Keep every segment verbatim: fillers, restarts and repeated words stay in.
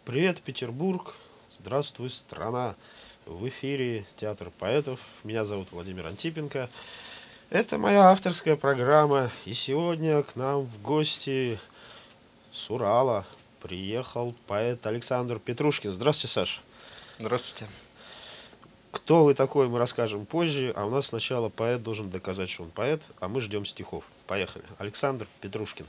Привет, Петербург! Здравствуй, страна! В эфире Театр поэтов. Меня зовут Владимир Антипенко. Это моя авторская программа. И сегодня к нам в гости с Урала приехал поэт Александр Петрушкин. Здравствуйте, Саша. Здравствуйте. Кто вы такой, мы расскажем позже. А у нас сначала поэт должен доказать, что он поэт, а мы ждем стихов. Поехали. Александр Петрушкин.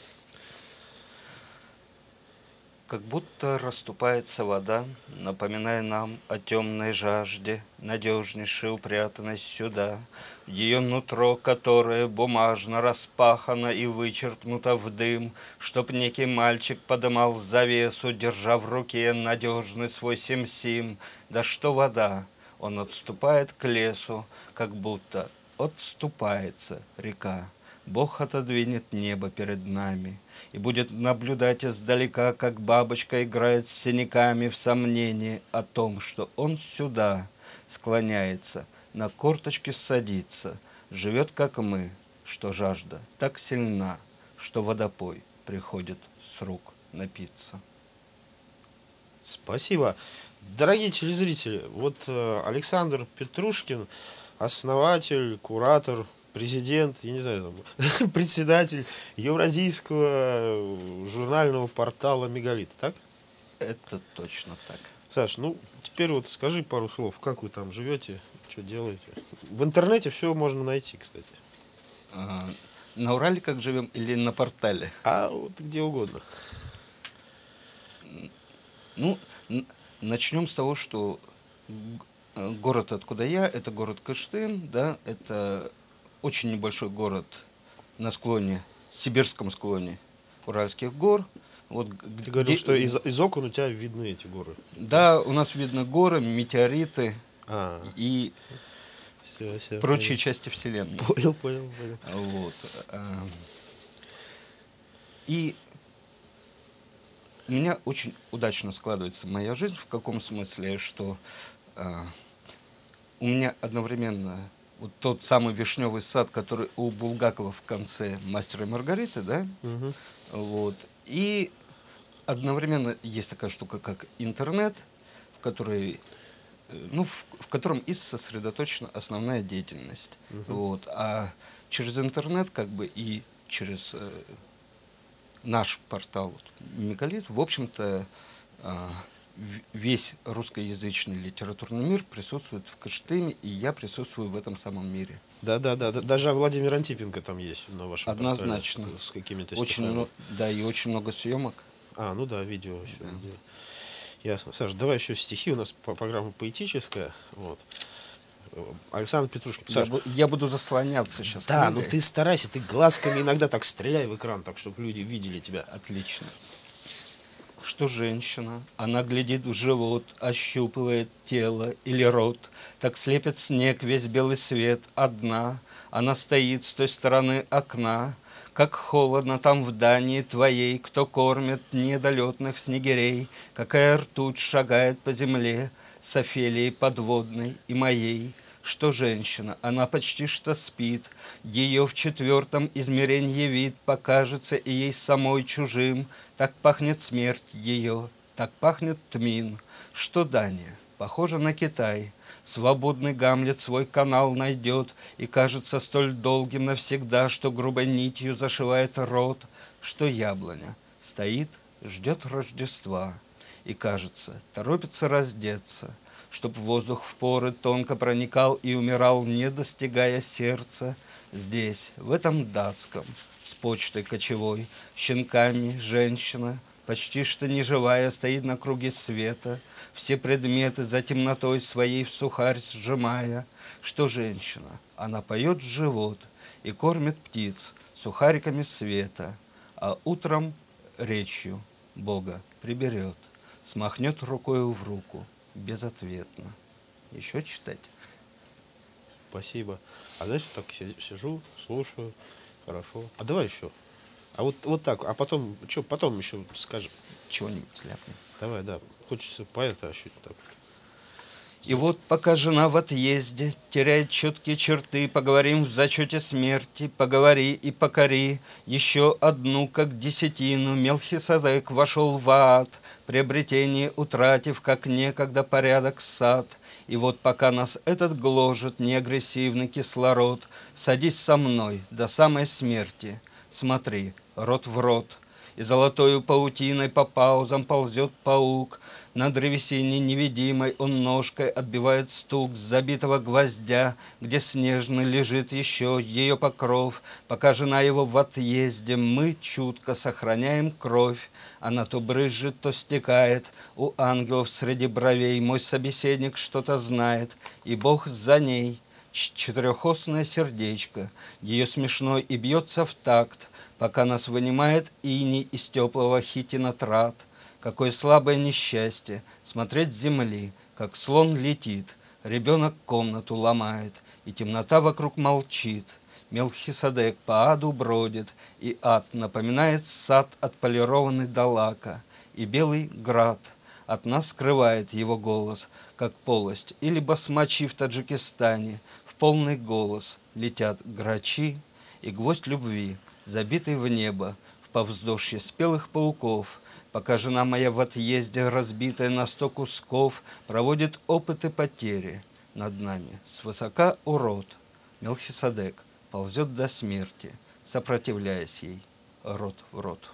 Как будто расступается вода, напоминая нам о темной жажде, надежнейше упрятанной сюда, в ее нутро, которое бумажно распахано и вычерпнуто в дым, чтоб некий мальчик подымал завесу, держа в руке надежный свой сим-сим. Да что вода, он отступает к лесу, как будто отступается река. Бог отодвинет небо перед нами и будет наблюдать издалека, как бабочка играет с синяками в сомнении о том, что он сюда склоняется, на корточки садится, живет, как мы, что жажда так сильна, что водопой приходит с рук напиться. Спасибо. Дорогие телезрители, вот э, Александр Петрушкин, основатель, куратор, президент, я не знаю, там, председатель евразийского журнального портала «Мегалит», так? Это точно так. Саш, ну теперь вот скажи пару слов, как вы там живете, что делаете? В интернете все можно найти, кстати. А, на Урале как живем или на портале? А вот где угодно. Ну, начнем с того, что город, откуда я, это город Кыштым, да, это очень небольшой город на склоне, сибирском склоне Уральских гор. Вот, Ты говорил, где... что из, из окон у тебя видны эти горы. Да, у нас видны горы, метеориты а, и все, все, прочие понял. части Вселенной. Понял, понял, понял. Вот. И у меня очень удачно складывается моя жизнь, в каком смысле, что а, у меня одновременно вот тот самый вишневый сад, который у Булгакова в конце «Мастера и Маргариты», да, угу. Вот, и одновременно есть такая штука, как интернет, в которой, ну, в, в котором и сосредоточена основная деятельность, угу. Вот, а через интернет, как бы, и через э, наш портал «Мегалит», в общем-то, э, весь русскоязычный литературный мир присутствует в Кыштыме, и я присутствую в этом самом мире. Да, да, да, даже Владимир Антипенко там есть на вашем Однозначно. портале с какими-то очень стихами. много, да, и очень много съемок. А, ну да, видео. Да. Видео. Ясно. Саш, давай еще стихи, у нас программа поэтическая. Вот. Александр Петрушкин. Я, бу- я буду заслоняться сейчас. Да, книгой. ну ты старайся, ты глазками иногда так стреляй в экран, так, чтобы люди видели тебя. Отлично. Что женщина, она глядит в живот, ощупывает тело или рот, так слепит снег весь белый свет, одна, она стоит с той стороны окна, как холодно там в Дании твоей, кто кормит недолетных снегирей, какая ртуть шагает по земле с Офелией подводной и моей. Что женщина, она почти что спит, ее в четвертом измерении вид покажется и ей самой чужим, так пахнет смерть ее, так пахнет тмин, что Дания похожа на Китай, свободный Гамлет свой канал найдет и кажется столь долгим навсегда, что грубой нитью зашивает рот, что яблоня стоит, ждет Рождества и, кажется, торопится раздеться, чтоб воздух в поры тонко проникал и умирал, не достигая сердца. Здесь, в этом датском, с почтой кочевой, щенками женщина, почти что неживая, стоит на круге света, все предметы за темнотой своей в сухарь сжимая. Что женщина? Она поет в живот и кормит птиц сухариками света, а утром речью Бога приберет, смахнет рукою в руку. Безответно. Еще читать? Спасибо. А знаешь, так сижу, слушаю, хорошо. А давай еще. А вот, вот так, а потом, что, потом еще скажем. Чего-нибудь ляпнем. Давай, да. Хочется поэта ощутить так вот. И вот пока жена в отъезде теряет четкие черты, поговорим в зачете смерти, поговори и покори еще одну, как десятину. Мелхиседек вошел в ад, приобретение утратив, как некогда порядок сад. И вот пока нас этот гложет неагрессивный кислород, садись со мной до самой смерти, смотри, рот в рот. И золотою паутиной по паузам ползет паук. На древесине невидимой он ножкой отбивает стук с забитого гвоздя, где снежный лежит еще ее покров. Пока жена его в отъезде, мы чутко сохраняем кровь. Она то брызжет, то стекает. У ангелов среди бровей мой собеседник что-то знает, и Бог за ней. Четырехосное сердечко, ее смешной и бьется в такт, пока нас вынимает иней из теплого хитинотрат. Какое слабое несчастье смотреть с земли, как слон летит, ребенок комнату ломает, и темнота вокруг молчит. Мелхиседек по аду бродит, и ад напоминает сад, отполированный до лака, и белый град от нас скрывает его голос, как полость или басмачи в Таджикистане. В полный голос летят грачи, и гвоздь любви, забитый в небо, в повздошье спелых пауков, пока жена моя в отъезде, разбитая на сто кусков, проводит опыты потери над нами. Свысока урод, Мелхиседек, ползет до смерти, сопротивляясь ей рот в рот.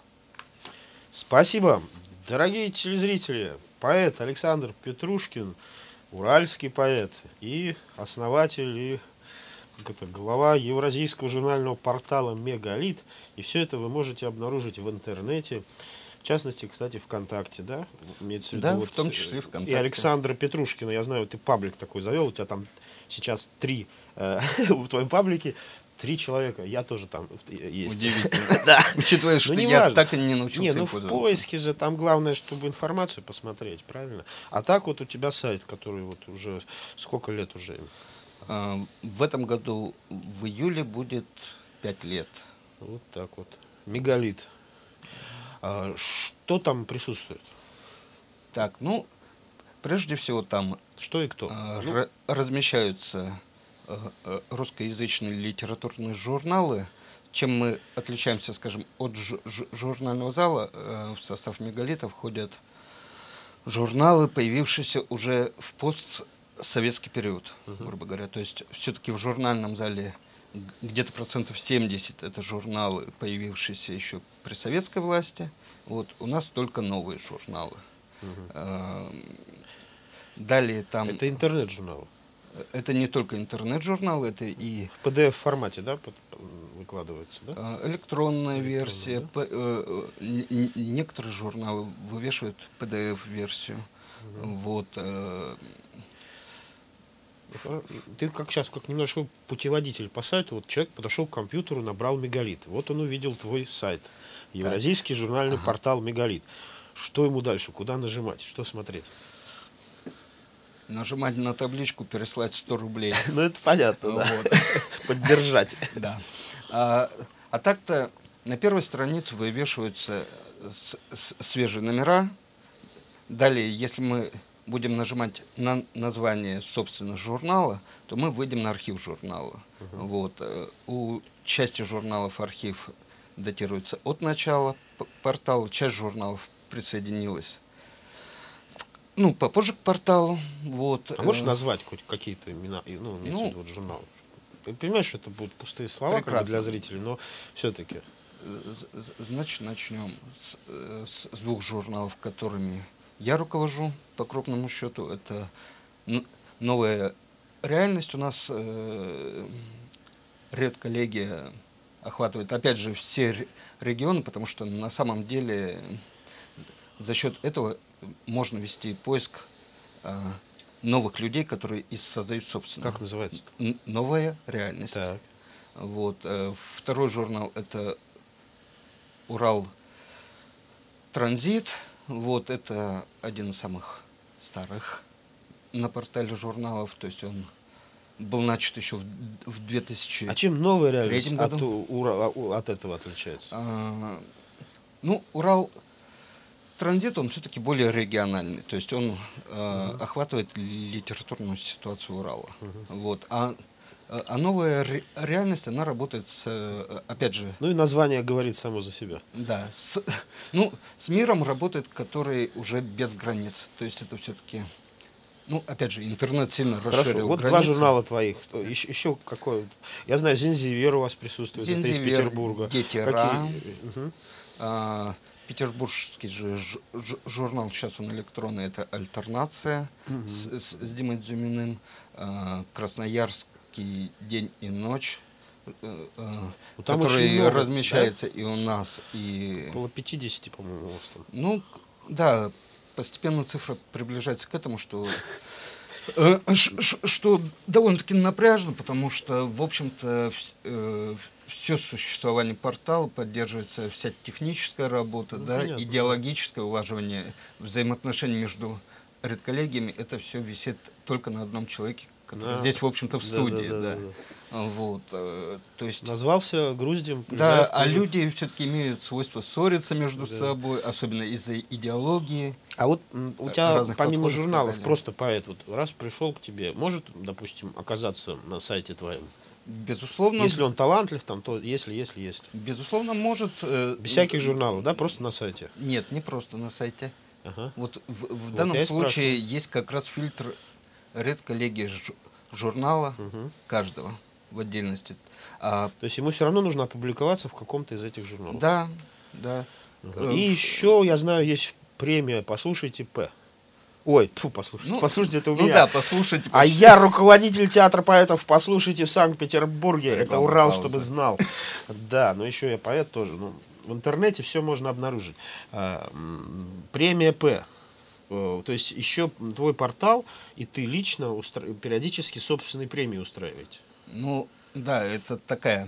Спасибо, дорогие телезрители. Поэт Александр Петрушкин, уральский поэт и основатель и как это, глава евразийского журнального портала «Мегалит». И все это вы можете обнаружить в интернете. В частности, кстати, ВКонтакте, да? Имеется в виду, Да, вот, в том числе ВКонтакте. И Александра Петрушкина, я знаю, ты паблик такой завел, у тебя там сейчас три, э, в твоем паблике три человека, я тоже там есть. Удивительно. Да. Учитывая, что Ну, не я важно. так и не научился Не, им ну в пользоваться. поиске же там главное, чтобы информацию посмотреть, правильно? А так вот у тебя сайт, который вот уже сколько лет уже? А, В этом году в июле будет пять лет. Вот так вот. Мегалит. А что там присутствует? Так, ну, прежде всего там Что и кто? а, Ну, ра- размещаются а, а, русскоязычные литературные журналы. Чем мы отличаемся, скажем, от жу- жу- журнального зала, э, в состав Мегалита входят журналы, появившиеся уже в постсоветский период, грубо говоря. То есть все-таки в журнальном зале г- где-то процентов семьдесят это журналы, появившиеся еще при советской власти. Вот у нас только новые журналы. Э, Далее там это интернет-журнал. это не только интернет-журнал, это и В пи ди эф формате, да, под- выкладывается, да? э, электронная версия. да? п- э, э, н- н- Некоторые журналы вывешивают пи ди эф-версию. Вот. э, Ты как сейчас, как немножко путеводитель по сайту, вот человек подошел к компьютеру, набрал Мегалит. Вот он увидел твой сайт. Евразийский журнальный портал Мегалит. Что ему дальше? Куда нажимать? Что смотреть? Нажимать на табличку, переслать сто рублей. Ну, это понятно, да. Вот. Поддержать. Да. А, а так-то на первой странице вывешиваются с- с- свежие номера. Далее, если мы будем нажимать на название, собственно, журнала, то мы выйдем на архив журнала. Вот. э, У части журналов архив датируется от начала п- портала, часть журналов присоединилась, ну, попозже к порталу. Вот. А можешь э, назвать хоть какие-то имена, и, ну, имеется в Ну, виду вот журнал? Ты понимаешь, что это будут пустые слова как бы, прекрасно. для зрителей, но все-таки. З- з- Значит, начнем с, э, с с двух журналов, которыми я руковожу, по крупному счету. Это н- «Новая реальность». У нас э, редколлегия охватывает, опять же, все ре- регионы, потому что на самом деле за счет этого можно вести поиск э, новых людей, которые и создают собственную. Как называется? Н- «Новая реальность». Так. Вот. э, Второй журнал – это «Урал Транзит». Вот это один из самых старых на портале журналов. То есть он был начат еще в в две тысячи. А чем новая реальность третьем от, году. у- ура- у- от этого отличается? А, ну, Урал транзит, он все-таки более региональный, то есть он э, охватывает литературную ситуацию Урала. Вот. А, а новая ре- реальность, она работает с, э, опять же, Ну и название говорит само за себя. да, с, ну, с миром работает, который уже без границ, то есть это все-таки, ну, опять же, интернет сильно Хорошо, расширил вот границы. два журнала твоих. Еще, еще какой? Я знаю, Зинзивер у вас присутствует, это из Зинзивер, Петербурга. Гетера. Какие? Мгм. А, петербургский же ж- ж- журнал, сейчас он электронный, это «Альтернация» с, с- с Димой Дзюминым, а, красноярский «День и ночь», э, э, Ну, там очень который много, размещается и у нас, и... Около пятидесяти, по-моему, у вас там. Ну, да, постепенно цифра приближается к этому, что... э, ш- ш- что довольно-таки напряжно, потому что, в общем-то, все существование портала поддерживается вся техническая работа, Ну, да, понятно. идеологическое улаживание взаимоотношений между редколлегиями, это все висит только на одном человеке, который Да. здесь, в общем-то, в Да, студии, да, да. да, да, Вот, э, то есть... Назвался груздем. Да, Призяв а кузов. люди все-таки имеют свойство ссориться между Да. собой, особенно из-за идеологии. А вот м, у тебя разных помимо подходов и так журналов далее. просто поэт, вот раз пришел к тебе, может, допустим, оказаться на сайте твоем? Безусловно, Если он талантлив, там, то если, если, если. безусловно, может... э, Без всяких журналов, да, просто на сайте. Нет, не просто на сайте. Ага. Вот в, в Вот данном я и случае есть как раз фильтр редколлегии ж- журнала Мгм. каждого в отдельности. А, То есть ему все равно нужно опубликоваться в каком-то из этих журналов. да, да. Ага. Э, И еще, я знаю, есть премия «Послушайте П». Ой, тьфу, послушайте, Ну, послушайте, это у ну меня. да, послушайте. А я руководитель театра поэтов «Послушайте» в Санкт-Петербурге. Это Реклама, Урал, пауза. чтобы знал. Да, но еще я поэт тоже. Ну, в интернете все можно обнаружить. А, м, премия П. Э, То есть еще твой портал, и ты лично устра- периодически собственные премии устраиваете. Ну, да, это такая,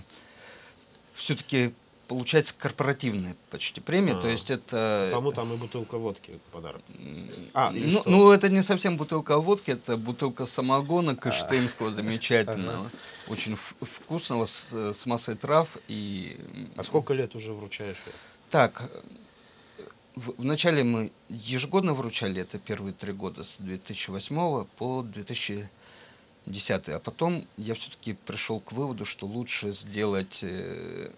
все-таки получается корпоративная почти премия, А, то есть это... Тому там и бутылка водки подарок. А, или Ну, что? ну, это не совсем бутылка водки, это бутылка самогона кыштымского замечательного, очень в- вкусного, с, с массой трав. И... А сколько лет уже вручаешь ее? Так, в- вначале мы ежегодно вручали, это первые три года, с две тысячи восьмого по две тысячи десятый, а потом я все-таки пришел к выводу, что лучше сделать, э,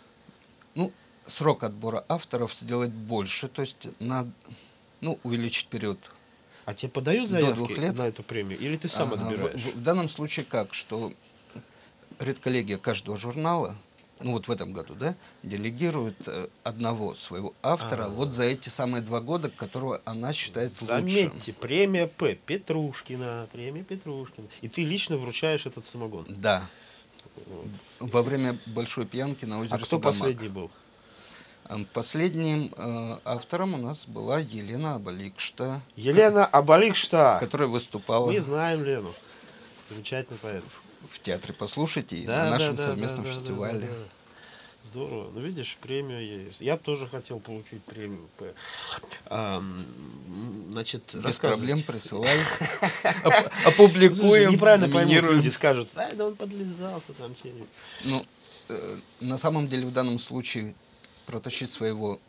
ну, срок отбора авторов сделать больше, то есть на, ну, увеличить период. А тебе подают До заявки двух лет. на эту премию? Или ты сам А, в- отбираешь? В, в данном случае как, что редколлегия каждого журнала, ну вот в этом году, да, делегирует э, одного своего автора А. вот за эти самые два года, которого она считает лучшим. Заметьте, премия П. Петрушкина. Премия Петрушкина. И ты лично вручаешь этот самогон. Да, Вот. во время большой пьянки на озере А кто Сугамак. последний был? Эм, Последним э, автором у нас была Елена Абаликшта, Елена Абаликшта. которая выступала Мы знаем Лену. Замечательный поэт. в театре «Послушайте» и Да, на да, нашем да, совместном да, да, фестивале. да, да. Здорово. Ну, видишь, премия есть. Я бы тоже хотел получить премию П. А, м, значит, Без рассказывайте. проблем присылай. Оп- Опубликуем. Неправильно поймут номинируем. люди, скажут, а, да он подлизался там что-нибудь. Ну, э, на самом деле в данном случае протащить своего...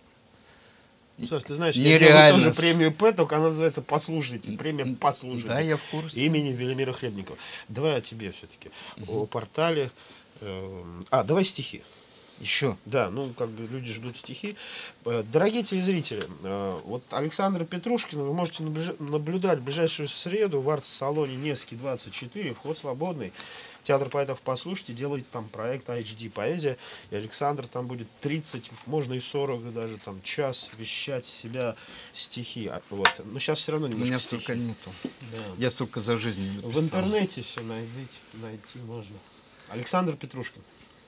Ну, Саш, ты знаешь, я Нереально. делаю тоже премию П, только она называется «Послушайте». Премия «Послушайте». Да, я в курсе. Имени Велимира Хлебникова. Давай о тебе все-таки. О портале. э, А, давай стихи. Еще. Да, ну, как бы люди ждут стихи. Э, Дорогие телезрители, э, вот Александра Петрушкина вы можете наближ- наблюдать в ближайшую среду в арт-салоне Невский двадцать четыре. Вход свободный. Театр поэтов «Послушайте» делает там проект эйч ди «Поэзия». И Александр там будет тридцать, можно и сорок даже, там, час вещать себя стихи. А, Вот. Но сейчас все равно У немножко меня стихи. столько нету. Да. Я столько за жизнь не В написал. интернете все найдите, найти можно. Александр Петрушкин.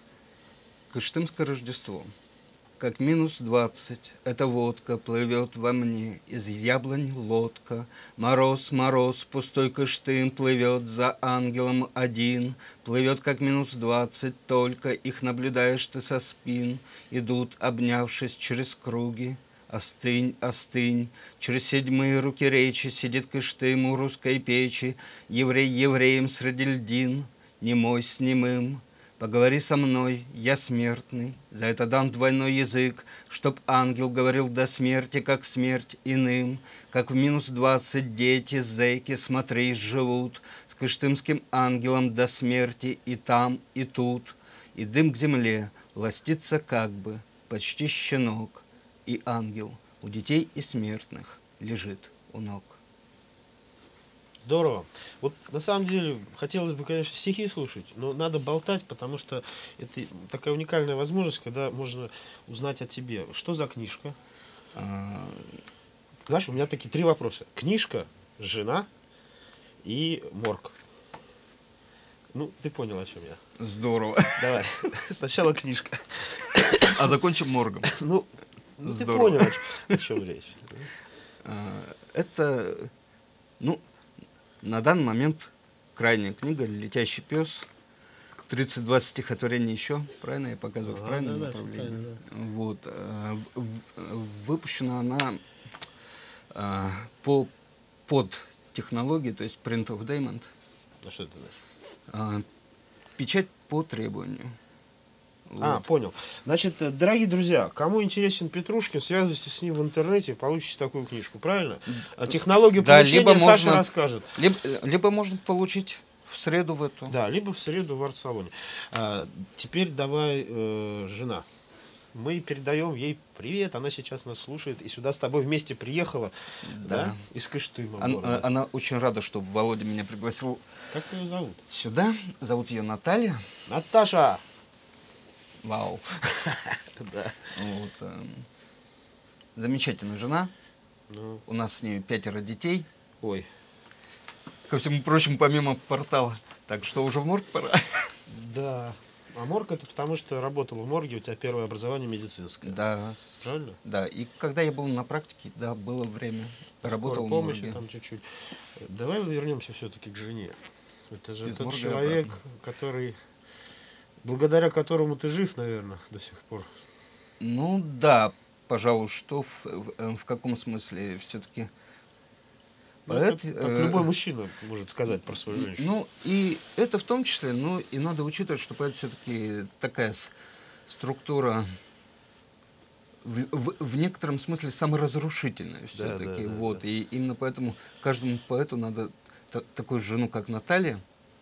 Кыштымское Рождество. Как минус двадцать, эта водка плывет во мне, из яблонь лодка. Мороз, мороз, пустой Кыштым плывет за ангелом один. Плывет как минус двадцать, только их наблюдаешь ты со спин. Идут, обнявшись через круги. Остынь, остынь, через седьмые руки речи сидит Кыштым у русской печи. Еврей евреем среди льдин, немой с немым. Поговори со мной, я смертный, за это дан двойной язык, чтоб ангел говорил до смерти, как смерть иным, как в минус двадцать дети, зэки, смотри, живут, с кыштымским ангелом до смерти и там, и тут, и дым к земле, ластится как бы, почти щенок, и ангел у детей и смертных лежит у ног. Здорово. Вот на самом деле хотелось бы, конечно, стихи слушать, но надо болтать, потому что это такая уникальная возможность, когда можно узнать о тебе. Что за книжка? А, Знаешь, у меня такие три вопроса. Книжка, жена и морг. Ну, ты понял, о чем я. Здорово. Давай. Сначала книжка. А закончим моргом. Ну, ну ты Здорово. понял, о чем, о чем речь. А, Это, ну, на данный момент крайняя книга «Летящий пес». тридцать два стихотворения еще, правильно я показываю, в Ага, правильном да, да, всё направлении. правильно, Вот. а, в- в- Выпущена она а, по, под технологией, то есть Print of Diamond. Ну, что это значит? а, Печать по требованию. А, Вот. понял. Значит, э, дорогие друзья, кому интересен Петрушкин, связывайтесь с ним в интернете, получите такую книжку, правильно? А технологию Да, получения либо Саша можно- расскажет. Либо, либо можно получить в среду в эту. Да, либо в среду в арт-салоне. А, теперь давай э, жена. Мы передаем ей привет, она сейчас нас слушает и сюда с тобой вместе приехала, да, Да. из Кыштыма Ан- города. Она очень рада, что Володя меня пригласил Как ее зовут? сюда. Зовут ее Наталья. Наташа! Вау. Да. Вот, эм, замечательная жена. Ну, У нас с ней пятеро детей. ой, Ко всему прочему, помимо портала. Так что уже в морг пора. да. А морг это потому, что работал в морге, у тебя первое образование медицинское. Да. с- Правильно? Да. И когда я был на практике, да, было время. Работал Скорой в помощи морге. там чуть-чуть. Давай вернемся все-таки к жене. Это же Из тот морга человек, обратно. который, благодаря которому ты жив, наверное, до сих пор. Ну да, пожалуй, что в, в- в каком смысле все-таки Ну, поэт. это так э, любой мужчина может сказать про свою женщину. Ну, и это в том числе, ну, и надо учитывать, что поэт все-таки такая с- структура в, в- в некотором смысле саморазрушительная все-таки. да, да, Вот, да. и именно поэтому каждому поэту надо та- такую жену, как Наталья,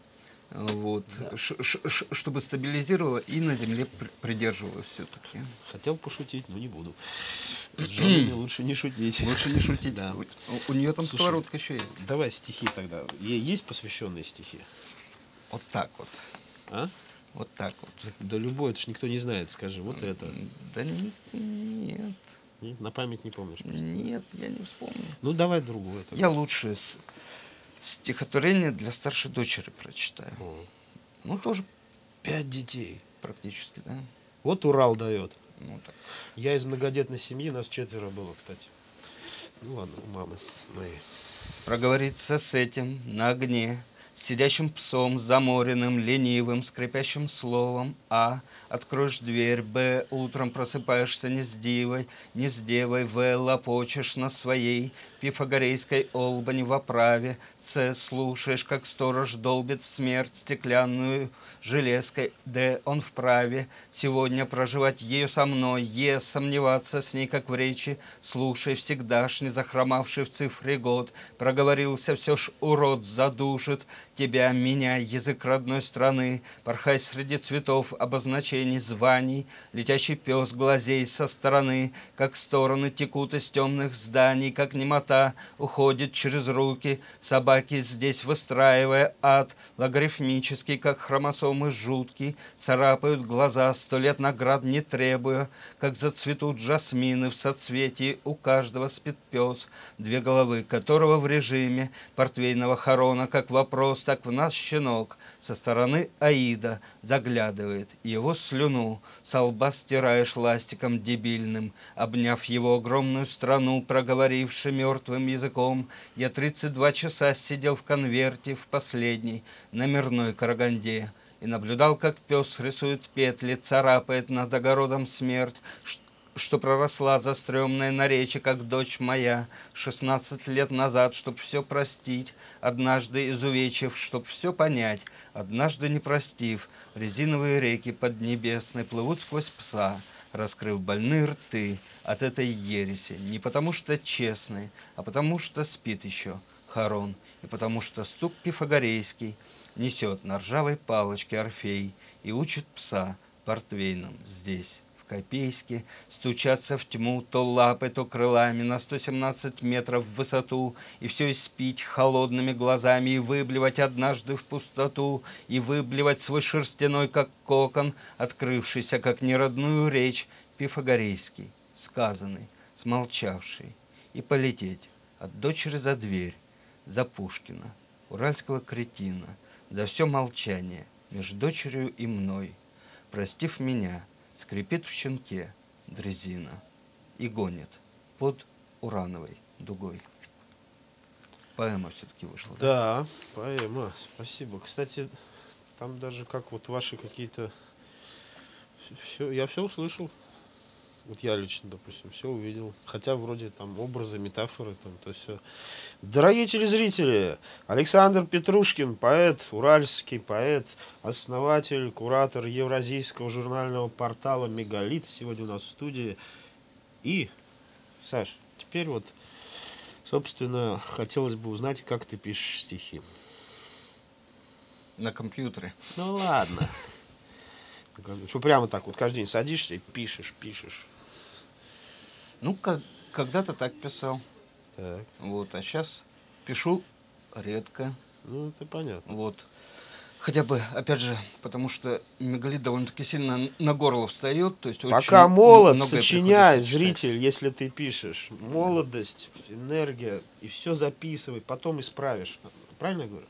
э, вот, ш- ш- ш- чтобы стабилизировала и на земле при- придерживала все-таки. Хотел пошутить, но не буду. С женами лучше не шутить. Лучше не шутить. Да. У, у нее там Слушай, сковородка еще есть. Давай стихи тогда. Ей есть посвященные стихи? Вот так вот. А? Вот так вот. Да любой, это ж никто не знает, скажи. Вот это. Да не- нет. Не, на память не помнишь просто. Нет, я не вспомню. Ну давай другое. тогда. Я лучше с- стихотворение для старшей дочери прочитаю. О, Ну, тоже Пять детей. практически, да. Вот Урал дает. Ну, так. Я из многодетной семьи, нас четверо было, кстати. Ну ладно, у мамы моей. Проговориться с этим на огне, с сидящим псом, заморенным, ленивым, скрипящим словом. А. Откроешь дверь. Б. Утром просыпаешься не с дивой, не с девой. В. Лопочешь на своей пифагорейской олбани в оправе. С. Слушаешь, как сторож долбит в смерть стеклянную железкой. Д. Он вправе сегодня проживать ею со мной. Е. Сомневаться с ней, как в речи. Слушай, всегдашний, захромавший в цифре год. Проговорился все ж урод, задушит тебя, меня, язык родной страны. Порхай среди цветов, обозначений, званий. Летящий пес глазей со стороны, как стороны текут из темных зданий, как немота уходит через руки. Собаки здесь выстраивая ад, логарифмический, как хромосомы жуткий, царапают глаза, сто лет наград не требуя, как зацветут жасмины в соцветии, у каждого спит пес, две головы которого в режиме портвейного хорона, как вопрос, так в нас щенок со стороны Аида заглядывает, его слюну со лба стираешь ластиком дебильным, обняв его огромную страну, проговоривши мертвым языком. Я тридцать два часа сидел в конверте в последней номерной Караганде и наблюдал, как пес рисует петли, царапает над огородом смерть, ш- что проросла застрёмная на речи, как дочь моя, шестнадцать лет назад, чтоб все простить, однажды изувечив, чтоб все понять, однажды не простив, резиновые реки поднебесной плывут сквозь пса, раскрыв больные рты от этой ереси, не потому что честный, а потому что спит еще Харон, и потому что стук пифагорейский несет на ржавой палочке Орфей и учит пса портвейном здесь, в Копейске, стучаться в тьму то лапой, то крылами на сто семнадцать метров в высоту, и все испить холодными глазами, и выблевать однажды в пустоту, и выблевать свой шерстяной, как кокон, открывшийся, как неродную речь, пифагорейский, сказанный, смолчавший, и полететь от дочери за дверь, за Пушкина, уральского кретина, за все молчание между дочерью и мной, простив меня, скрипит в щенке дрезина и гонит под урановой дугой. Поэма все-таки вышла. Да, поэма, спасибо. Кстати, там даже как вот ваши какие-то... Все, я все услышал. Вот я лично, допустим, все увидел. Хотя вроде там образы, метафоры, там то все. Дорогие телезрители, Александр Петрушкин, поэт, уральский поэт, основатель, куратор евразийского журнального портала «Мегалит», сегодня у нас в студии. И, Саш, теперь вот, собственно, хотелось бы узнать, как ты пишешь стихи. На компьютере. Ну ладно. Что прямо так вот каждый день садишься и пишешь, пишешь. Ну, как, когда-то так писал. Так. Вот, а сейчас пишу редко. Ну, это понятно. Вот. Хотя бы, опять же, потому что Мегалит довольно-таки сильно на горло встает. То есть Пока очень молод, многое сочиняй, приходится читать. зритель, если ты пишешь. Молодость, энергия, и все записывай, потом исправишь. Правильно я говорю?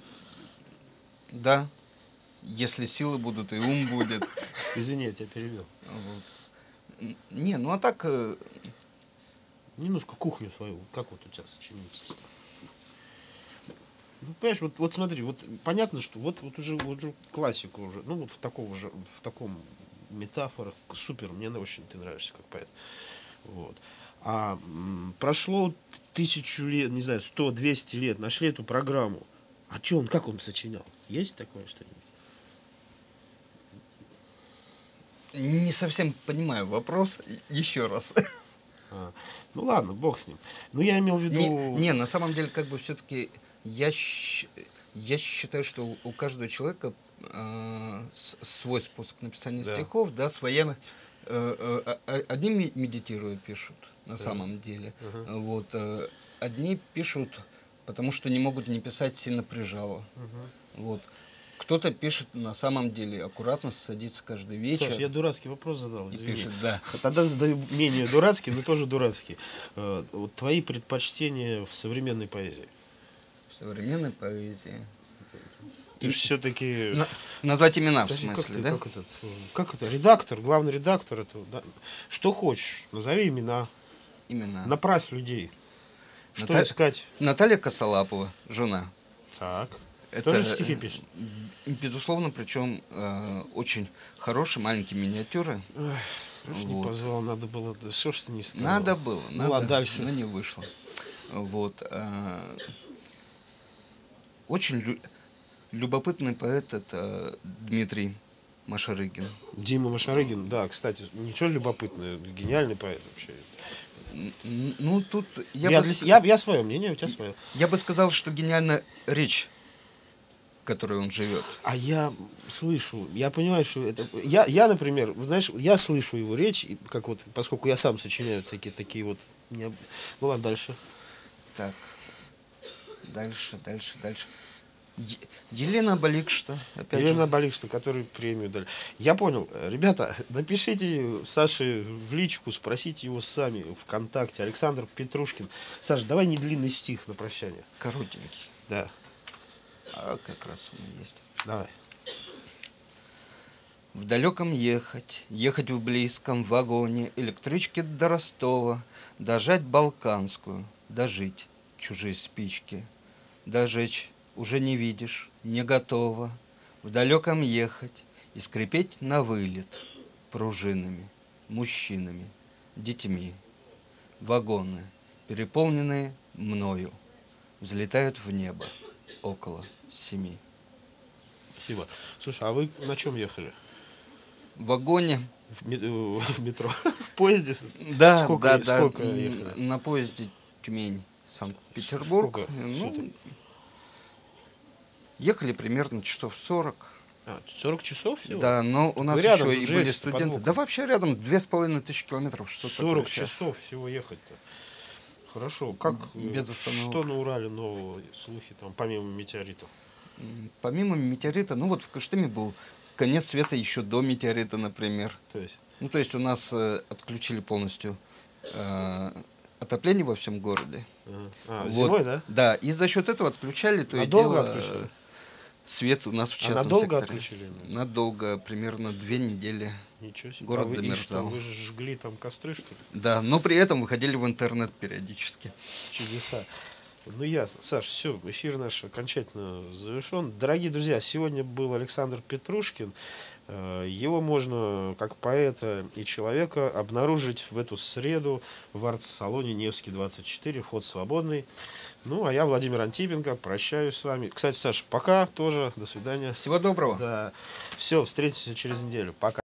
Да. Если силы будут и ум будет. Извини, я тебя перевел. Вот. Не, ну а так... э, Немножко кухню свою, как вот у тебя сочинительство. Ну, понимаешь, вот, вот смотри, вот понятно, что вот, вот уже, вот уже классика уже, ну вот в такого же, в таком метафорах, супер, мне очень ты нравишься как поэт. Вот. А м, прошло тысячу лет, не знаю, сто двести лет, нашли эту программу. А что он, как он сочинял? Есть такое что-нибудь? Не совсем понимаю вопрос. Еще раз. А, ну ладно, бог с ним. Ну я имел в виду... Не, не, на самом деле, как бы все-таки я, щ- я считаю, что у, у каждого человека э, с- свой способ написания Да. стихов, да, своя. Э, э, э, одни ме- медитируют, пишут, на Да. самом деле. Ага. Вот, э, одни пишут, потому что не могут не писать, сильно прижало. Угу. Вот. Кто-то пишет на самом деле аккуратно, садится каждый вечер. Саш, я дурацкий вопрос задал, и извини. пишет, да. Тогда задаю менее дурацкий, но тоже дурацкий. Э, Вот твои предпочтения в современной поэзии? В современной поэзии. Ты же все-таки... На- назвать имена, в Подожди, как, смысле, ты, да? как, это, как это? Редактор, главный редактор. Это, да? Что хочешь, назови имена, Имена. направь людей. Что Ната- искать? Наталья Косолапова, жена. Так. Это, Тоже стихи пишет? э, Безусловно, причем э, очень хорошие маленькие миниатюры. Ой, уж не Вот. позвал, надо было. Да что ж ты не сказал? Надо было, Ну надо, ладно, дальше. но не вышло. Вот. э, Очень лю- любопытный поэт это Дмитрий Машарыгин. Дима Машарыгин, да, кстати, ничего любопытного, гениальный поэт вообще. Н- н- Ну, тут я, Я, бы, для с- с- я, я свое мнение, у тебя свое. я бы сказал, что гениальна речь, которой он живет. А я слышу, я понимаю, что это... Я, я, например, вы знаешь, я слышу его речь, и как вот, поскольку я сам сочиняю всякие такие вот... необ- Ну ладно, дальше. Так, дальше, дальше, дальше. Е- Елена Баликшта, опять Елена же. Баликшта, который премию дали. Я понял. Ребята, напишите Саше в личку, спросите его сами ВКонтакте. Александр Петрушкин. Саша, давай не длинный стих на прощание. Коротенький. Да, А как раз он есть. давай. В далеком ехать, ехать в близком вагоне электрички до Ростова, дожать Балканскую, дожить чужие спички, дожечь уже не видишь, не готово, в далеком ехать и скрипеть на вылет пружинами, мужчинами, детьми. Вагоны, переполненные мною, взлетают в небо около семи. Спасибо. Слушай, а вы на чем ехали? В вагоне, В, ме- э, в метро? В поезде? С- да, Сколько, да, да, сколько м, ехали? на поезде Тюмень, Санкт-Петербург. Сколько Ну, суток? ехали примерно часов сорок. А, сорок часов всего? Да, но у Так нас вы рядом еще тут и были живете-то, под студенты. боком. Да вообще рядом две с половиной тысячи километров. Что сорок такое сейчас? часов всего ехать-то. Хорошо. Как, э, Без остановок. что на Урале нового, слухи там, помимо метеорита? М, Помимо метеорита, ну вот в Кыштыме был конец света еще до метеорита, например. То есть, Ну, то есть у нас э, отключили полностью э, отопление во всем городе. ага. А, Вот. зимой, да? Да, и за счет этого отключали, то и Надолго дело, отключили? э, свет у нас в А частном надолго секторе. отключили? Надолго, примерно две недели. Ничего себе. Город а вы, и что, замерзал. вы же жгли там костры, что ли? Да, но при этом выходили в интернет периодически. Чудеса. Ну ясно. Саш, все, эфир наш окончательно завершен. Дорогие друзья, сегодня был Александр Петрушкин. Э, Его можно, как поэта и человека, обнаружить в эту среду в арт-салоне Невский двадцать четыре. Вход свободный. Ну, а я, Владимир Антипенко, прощаюсь с вами. Кстати, Саш, пока тоже. До свидания. Всего доброго. Да. Все, встретимся через неделю. Пока.